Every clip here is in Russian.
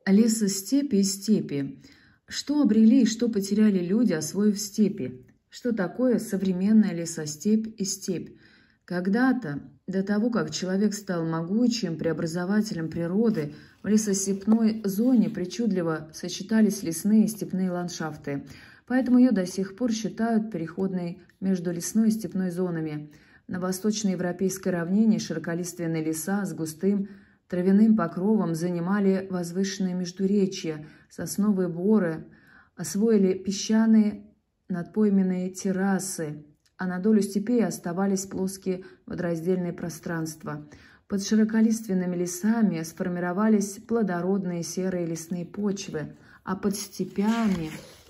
Лесостепи и степи. Что обрели и что потеряли люди, освоив степи? Что такое современная лесостепь и степь? Когда-то, до того, как человек стал могучим преобразователем природы, в лесостепной зоне причудливо сочетались лесные и степные ландшафты. Поэтому ее до сих пор считают переходной между лесной и степной зонами. На восточноевропейской равнине широколиственные леса с густым травяным покровом занимали возвышенные междуречья, сосновые боры, освоили песчаные надпойменные террасы, а на долю степей оставались плоские водораздельные пространства. Под широколиственными лесами сформировались плодородные серые лесные почвы, а под степями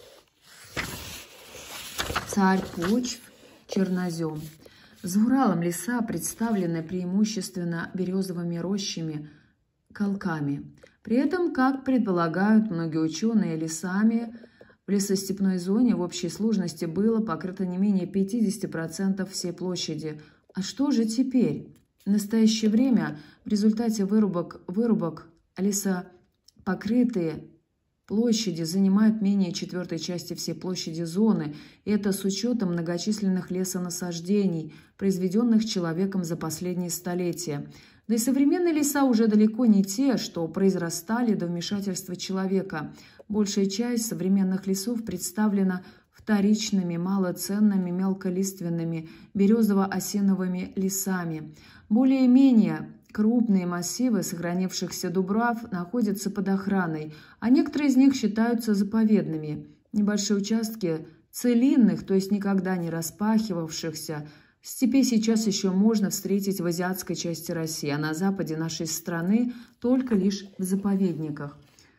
царь почв – чернозем. За Уралом леса представлены преимущественно березовыми рощами, колками. При этом, как предполагают многие ученые, лесами в лесостепной зоне в общей сложности было покрыто не менее 50% всей площади. А что же теперь? В настоящее время в результате вырубок лесопокрытые площади занимают менее четвертой части всей площади зоны, и это с учетом многочисленных лесонасаждений, произведенных человеком за последние столетия. Да и современные леса уже далеко не те, что произрастали до вмешательства человека. Большая часть современных лесов представлена вторичными, малоценными, мелколиственными, березово-осиновыми лесами. Более-менее крупные массивы сохранившихся дубрав находятся под охраной, а некоторые из них считаются заповедными. Небольшие участки целинных, то есть никогда не распахивавшихся, степей сейчас еще можно встретить в азиатской части России, а на западе нашей страны только лишь в заповедниках.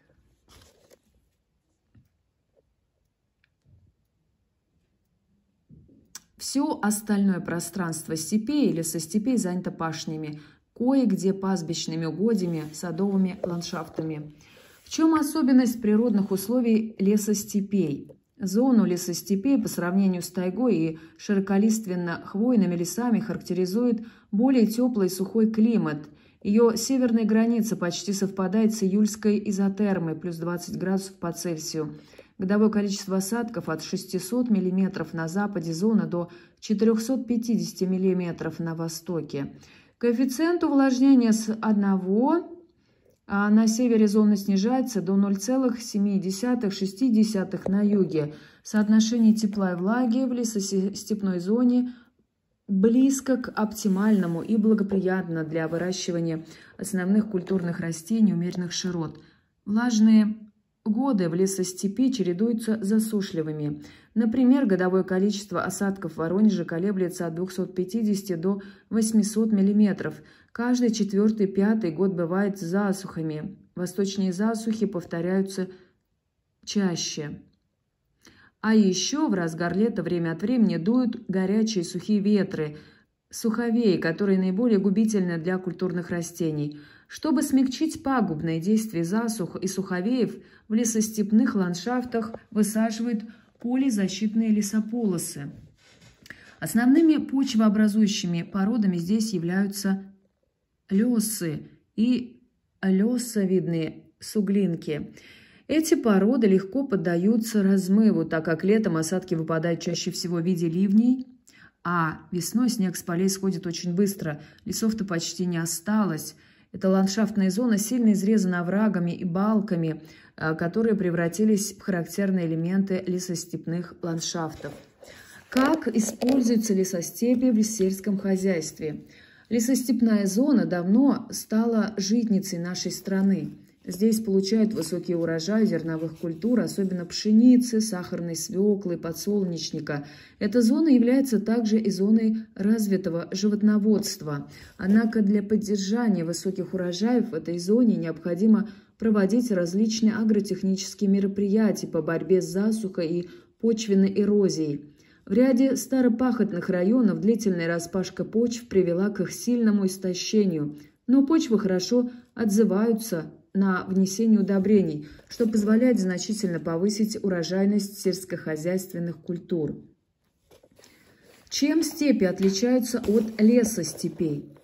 Все остальное пространство степей или лесостепей занято пашнями, кое-где пастбищными угодьями, садовыми ландшафтами. В чем особенность природных условий лесостепей? Зону лесостепей по сравнению с тайгой и широколиственно-хвойными лесами характеризует более теплый сухой климат. Ее северная граница почти совпадает с июльской изотермой, плюс 20 градусов по Цельсию. Годовое количество осадков от 600 мм на западе зоны до 450 мм на востоке. Коэффициент увлажнения с 1, а на севере зона снижается до 0,7-0,6 на юге. Соотношение тепла и влаги в лесостепной зоне близко к оптимальному и благоприятно для выращивания основных культурных растений умеренных широт. Влажные годы в лесостепи чередуются с засушливыми. Например, годовое количество осадков в Воронеже колеблется от 250 до 800 мм. Каждый 4-5 год бывает с засухами. Восточные засухи повторяются чаще. А еще в разгар лета время от времени дуют горячие сухие ветры, суховеи, которые наиболее губительны для культурных растений. Чтобы смягчить пагубное действие засух и суховеев, в лесостепных ландшафтах высаживают полизащитные лесополосы. Основными почвообразующими породами здесь являются лесы и лесовидные суглинки. Эти породы легко поддаются размыву, так как летом осадки выпадают чаще всего в виде ливней, а весной снег с полей сходит очень быстро, лесов-то почти не осталось. Эта ландшафтная зона сильно изрезана оврагами и балками, которые превратились в характерные элементы лесостепных ландшафтов. Как используются лесостепи в сельском хозяйстве? Лесостепная зона давно стала житницей нашей страны. Здесь получают высокий урожай зерновых культур, особенно пшеницы, сахарной свеклы, подсолнечника. Эта зона является также и зоной развитого животноводства. Однако для поддержания высоких урожаев в этой зоне необходимо проводить различные агротехнические мероприятия по борьбе с засухой и почвенной эрозией. В ряде старопахотных районов длительная распашка почв привела к их сильному истощению, но почвы хорошо отзываются на внесение удобрений, что позволяет значительно повысить урожайность сельскохозяйственных культур. Чем степи отличаются от лесостепей?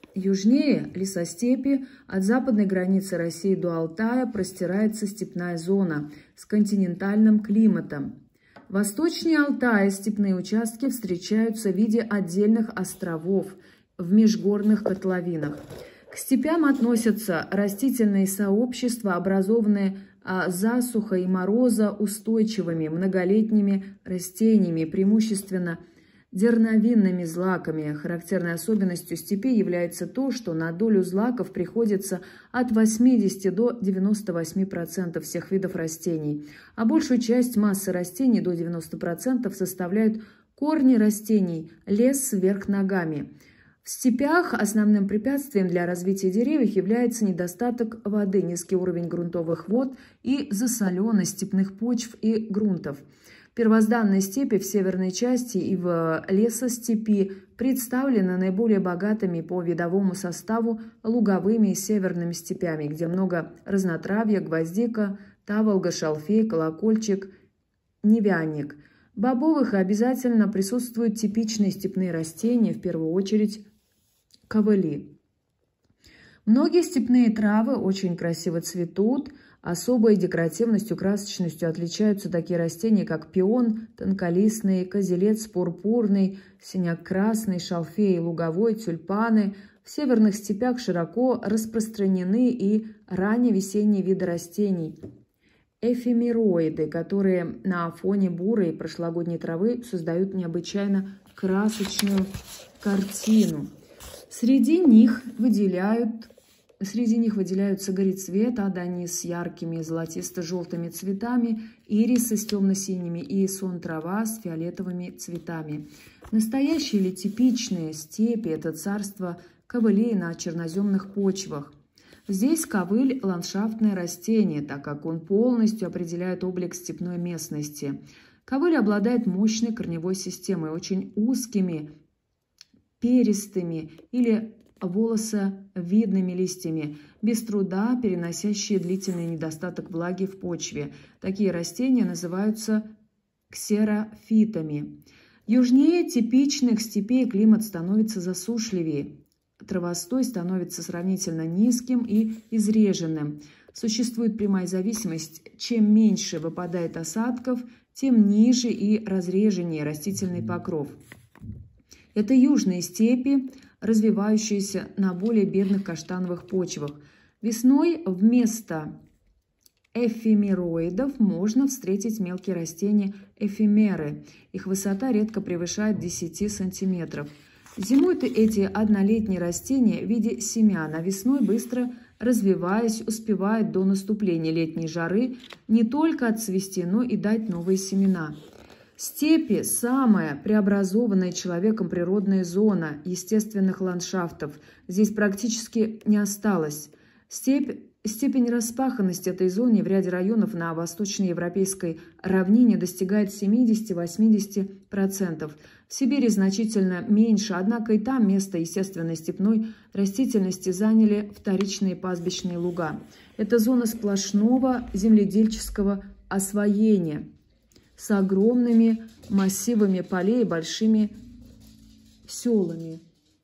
Южнее лесостепи от западной границы России до Алтая простирается степная зона с континентальным климатом. Восточнее Алтая степные участки встречаются в виде отдельных островов в межгорных котловинах. К степям относятся растительные сообщества, образованные засуха и мороза устойчивыми многолетними растениями, преимущественно дерновинными злаками. Характерной особенностью степи является то, что на долю злаков приходится от 80 до 98% всех видов растений, а большую часть массы растений до 90% составляют корни растений, лес вверх ногами. В степях основным препятствием для развития деревьев является недостаток воды, низкий уровень грунтовых вод и засоленность степных почв и грунтов. Первозданные степи в северной части и в лесостепи представлены наиболее богатыми по видовому составу луговыми и северными степями, где много разнотравья, гвоздика, таволга, шалфей, колокольчик, невянник. Бобовых обязательно присутствуют типичные степные растения, в первую очередь ковыли. Многие степные травы очень красиво цветут. Особой декоративностью, красочностью отличаются такие растения, как пион, тонколистный, козелец пурпурный, синяк-красный, шалфей луговой, тюльпаны. В северных степях широко распространены и ранневесенние виды растений. Эфемероиды, которые на фоне бурой прошлогодней травы создают необычайно красочную картину. Среди них выделяются горецвет, адонис с яркими золотисто-желтыми цветами, ирисы с темно-синими и сон-трава с фиолетовыми цветами. Настоящие или типичные степи – это царство ковылей на черноземных почвах. Здесь ковыль – ландшафтное растение, так как он полностью определяет облик степной местности. Ковыль обладает мощной корневой системой, очень узкими, перистыми или волосовидными листьями, без труда переносящие длительный недостаток влаги в почве. Такие растения называются ксерофитами. Южнее типичных степей климат становится засушливее. Травостой становится сравнительно низким и изреженным. Существует прямая зависимость: чем меньше выпадает осадков, тем ниже и разреженнее растительный покров. Это южные степи, развивающиеся на более бедных каштановых почвах. Весной вместо эфемероидов можно встретить мелкие растения эфемеры. Их высота редко превышает 10 сантиметров. Зимуют эти однолетние растения в виде семян, а весной, быстро развиваясь, успевают до наступления летней жары не только отцвести, но и дать новые семена. Степи – самая преобразованная человеком природная зона естественных ландшафтов. Здесь практически не осталось. Степень распаханности этой зоны в ряде районов на восточноевропейской равнине достигает 70–80%. В Сибири значительно меньше, однако и там место естественной степной растительности заняли вторичные пастбищные луга. Это зона сплошного земледельческого освоения с огромными массивами полей и большими селами.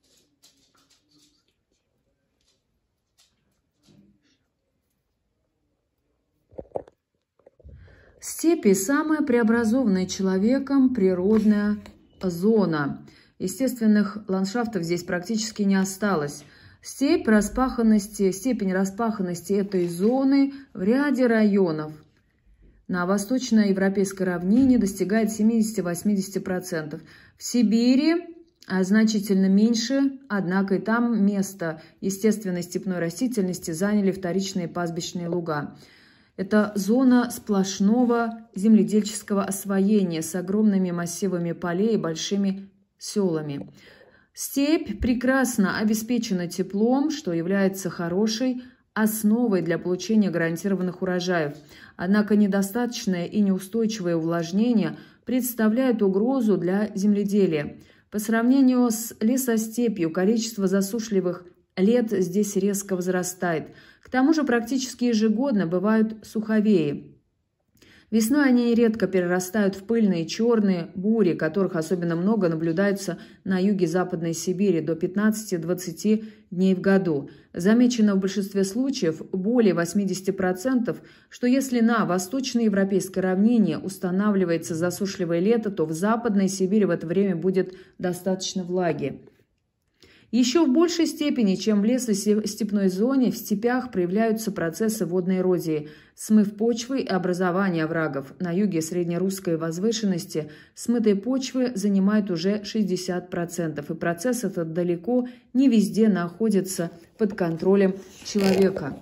Степи – самая преобразованная человеком природная зона. Естественных ландшафтов здесь практически не осталось. Степень распаханности этой зоны в ряде районов на восточноевропейской равнине достигает 70–80%. В Сибири значительно меньше, однако и там место естественной степной растительности заняли вторичные пастбищные луга. Это зона сплошного земледельческого освоения с огромными массивами полей и большими селами. Степь прекрасно обеспечена теплом, что является хорошей основой для получения гарантированных урожаев. Однако недостаточное и неустойчивое увлажнение представляет угрозу для земледелия. По сравнению с лесостепью количество засушливых лет здесь резко возрастает. К тому же практически ежегодно бывают суховеи. Весной они редко перерастают в пыльные черные бури, которых особенно много наблюдается на юге Западной Сибири, до 15-20 дней в году. Замечено в большинстве случаев, более 80%, что если на восточноевропейской равнине устанавливается засушливое лето, то в Западной Сибири в это время будет достаточно влаги. Еще в большей степени, чем в лесостепной зоне, в степях проявляются процессы водной эрозии, смыв почвы и образование оврагов. На юге среднерусской возвышенности смытые почвы занимают уже 60%, и процесс этот далеко не везде находится под контролем человека.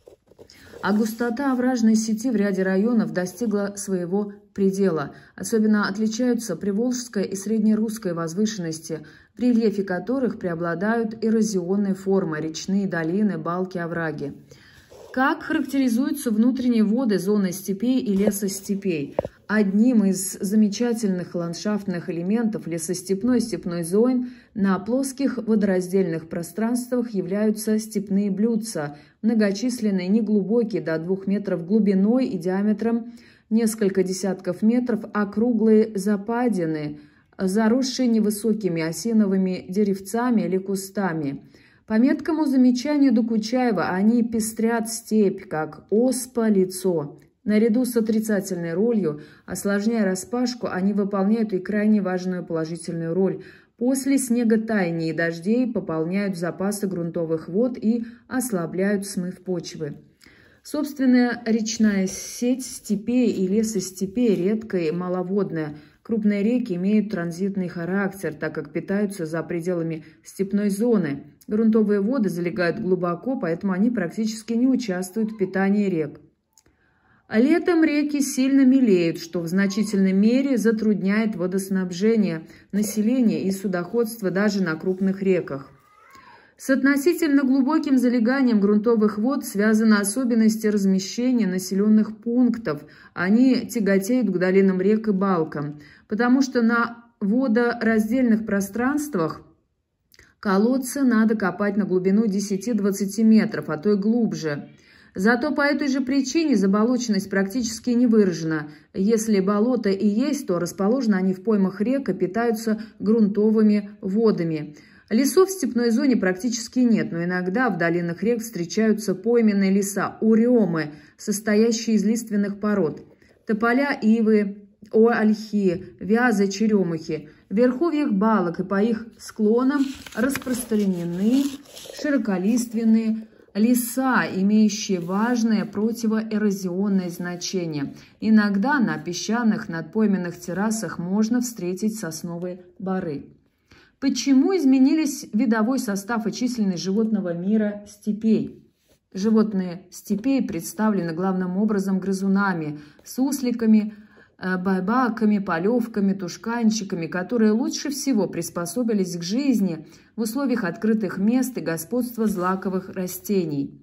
А густота овражной сети в ряде районов достигла своего предела. Особенно отличаются Приволжская и Среднерусская возвышенности, в рельефе которых преобладают эрозионные формы – речные долины, балки, овраги. Как характеризуются внутренние воды зоны степей и лесостепей? Одним из замечательных ландшафтных элементов лесостепной и степной зон на плоских водораздельных пространствах являются степные блюдца, многочисленные, неглубокие, до 2 метров глубиной и диаметром несколько десятков метров, округлые западины, заросшие невысокими осиновыми деревцами или кустами. По меткому замечанию Докучаева, они пестрят степь, как оспа лицо. Наряду с отрицательной ролью, осложняя распашку, они выполняют и крайне важную положительную роль. После снеготаяния и дождей пополняют запасы грунтовых вод и ослабляют смыв почвы. Собственная речная сеть степей и лесостепей редкая и маловодная. Крупные реки имеют транзитный характер, так как питаются за пределами степной зоны. Грунтовые воды залегают глубоко, поэтому они практически не участвуют в питании рек. Летом реки сильно мелеют, что в значительной мере затрудняет водоснабжение населения и судоходство даже на крупных реках. С относительно глубоким залеганием грунтовых вод связаны особенности размещения населенных пунктов. Они тяготеют к долинам рек и балкам, потому что на водораздельных пространствах колодцы надо копать на глубину 10-20 метров, а то и глубже. Зато по этой же причине заболоченность практически не выражена. Если болота и есть, то расположены они в поймах рек и питаются грунтовыми водами. Лесов в степной зоне практически нет, но иногда в долинах рек встречаются пойменные леса, уремы, состоящие из лиственных пород. Тополя, ивы, ольхи, вязы, черемухи. В верховьях балок и по их склонам распространены широколиственные леса, имеющие важное противоэрозионное значение. Иногда на песчаных надпойменных террасах можно встретить сосновые боры. Почему изменились видовой состав и численность животного мира степей? Животные степей представлены главным образом грызунами, сусликами, байбаками, полевками, тушканчиками, которые лучше всего приспособились к жизни в условиях открытых мест и господства злаковых растений.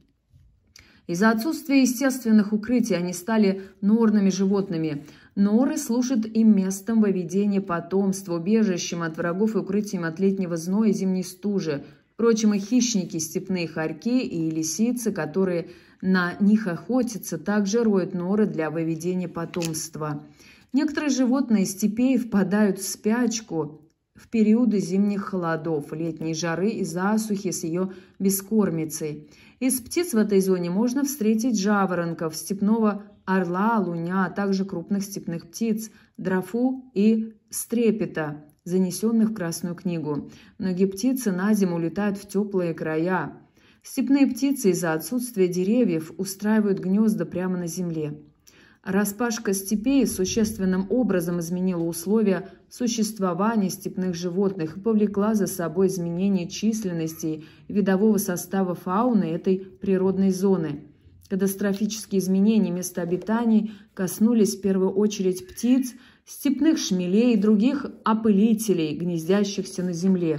Из-за отсутствия естественных укрытий они стали норными животными. Норы служат им местом выведения потомства, убежищем от врагов и укрытием от летнего зноя и зимней стужи. Впрочем, и хищники, степные хорьки и лисицы, которые на них охотятся, также роют норы для выведения потомства. Некоторые животные степей впадают в спячку в периоды зимних холодов, летней жары и засухи с ее бескормицей. Из птиц в этой зоне можно встретить жаворонков, степного орла, луня, а также крупных степных птиц, дрофу и стрепета, занесенных в Красную книгу. Многие птицы на зиму улетают в теплые края. Степные птицы из-за отсутствия деревьев устраивают гнезда прямо на земле. Распашка степей существенным образом изменила условия существования степных животных и повлекла за собой изменение численности и видового состава фауны этой природной зоны. Катастрофические изменения места обитаний коснулись в первую очередь птиц, степных шмелей и других опылителей, гнездящихся на земле.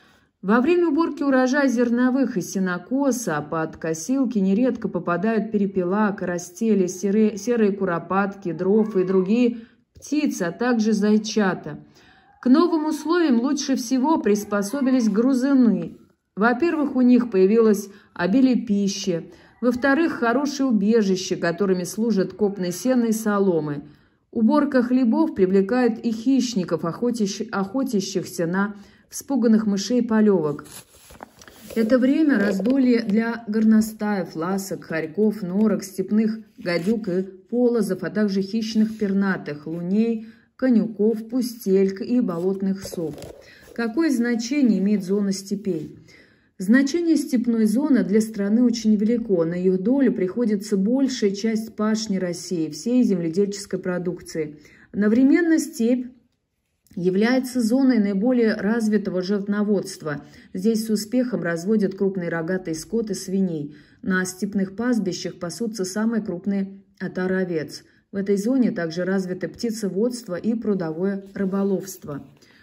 Во время уборки урожая зерновых и сенокоса под косилки нередко попадают перепела, коростели, серые куропатки, дрофы и другие птицы, а также зайчата. К новым условиям лучше всего приспособились грызуны. Во-первых, у них появилось обилие пищи. Во-вторых, хорошие убежища, которыми служат копны сена и соломы. Уборка хлебов привлекает и хищников, охотящихся на вспуганных мышей и полевок. Это время раздолье для горностаев, ласок, хорьков, норок, степных гадюк и полозов, а также хищных пернатых, луней, конюков, пустельк и болотных сов. Какое значение имеет зона степей? Значение степной зоны для страны очень велико. На ее долю приходится большая часть пашни России, всей земледельческой продукции. Одновременно степь является зоной наиболее развитого животноводства. Здесь с успехом разводят крупный рогатый скот и свиней. На степных пастбищах пасутся самые крупные отары овец. В этой зоне также развиты птицеводство и прудовое рыбоводство.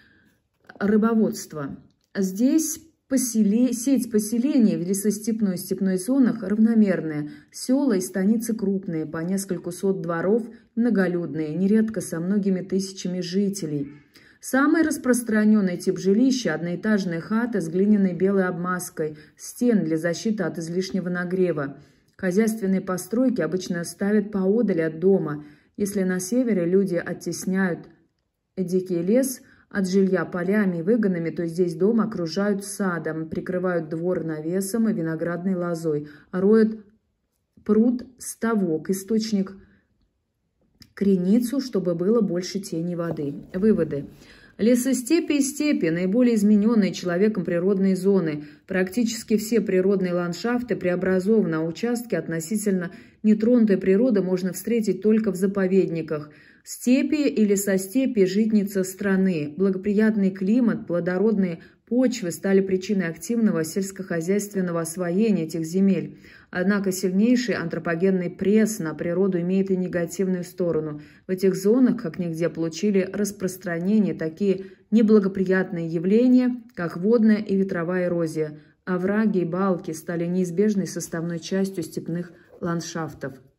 Здесь сеть поселений в лесостепной и степной зонах равномерная. Села и станицы крупные, по нескольку сот дворов, многолюдные, нередко со многими тысячами жителей. Самый распространенный тип жилища – одноэтажные хаты с глиняной белой обмазкой, стен для защиты от излишнего нагрева. Хозяйственные постройки обычно ставят поодаль от дома. Если на севере люди оттесняют дикий лес от жилья полями и выгонами, то здесь дом окружают садом, прикрывают двор навесом и виноградной лозой, роют пруд, ставок, источник, креницу, чтобы было больше тени воды. Выводы. Лесостепи и степи – наиболее измененные человеком природные зоны. Практически все природные ландшафты преобразованы, а участки относительно нетронутой природы можно встретить только в заповедниках. Степи и лесостепи – житница страны. Благоприятный климат, плодородные почвы стали причиной активного сельскохозяйственного освоения этих земель. Однако сильнейший антропогенный пресс на природу имеет и негативную сторону. В этих зонах, как нигде, получили распространение такие неблагоприятные явления, как водная и ветровая эрозия. Овраги и балки стали неизбежной составной частью степных ландшафтов.